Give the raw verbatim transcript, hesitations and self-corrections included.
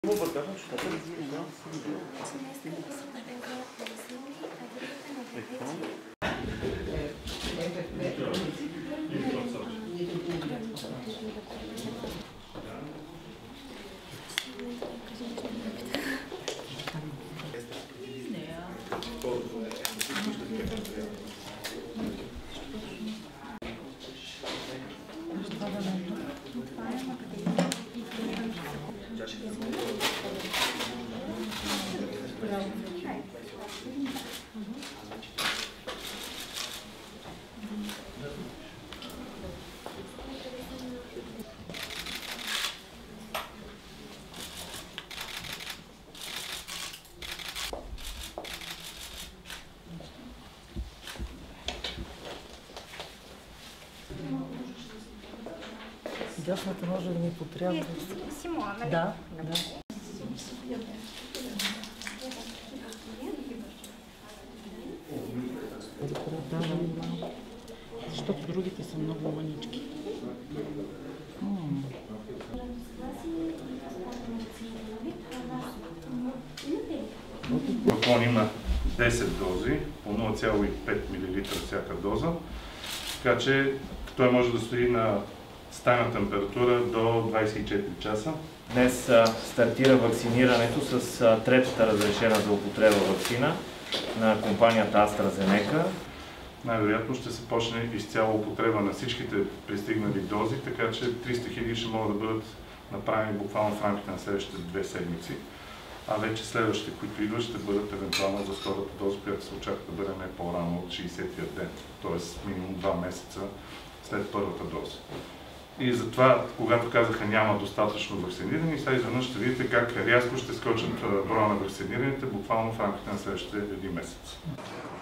Дясната може да ми потрябва. Симона, нали? Да, да. Защото другите са много манички. Балкон има десет дози, по нула цяло и пет милилитра всяка доза, така че той може да стои на стайна температура до двадесет и четири часа. Днес а, стартира вакцинирането с а, третата разрешена за употреба вакцина на компанията AstraZeneca. Най-вероятно ще се почне изцяло употреба на всичките пристигнали дози, така че триста хиляди ще могат да бъдат направени буквално в рамките на следващите две седмици. А вече следващите, които идват, ще бъдат евентуално за втората доза, която се очаква да бъде не по-рано от шейсетия ден, т.е. минимум два месеца след първата доза. И затова, когато казаха няма достатъчно вакцинирани, сега изведнъж ще видите как рязко ще скочат броя на вакцинираните буквално в рамките на следващите един месец.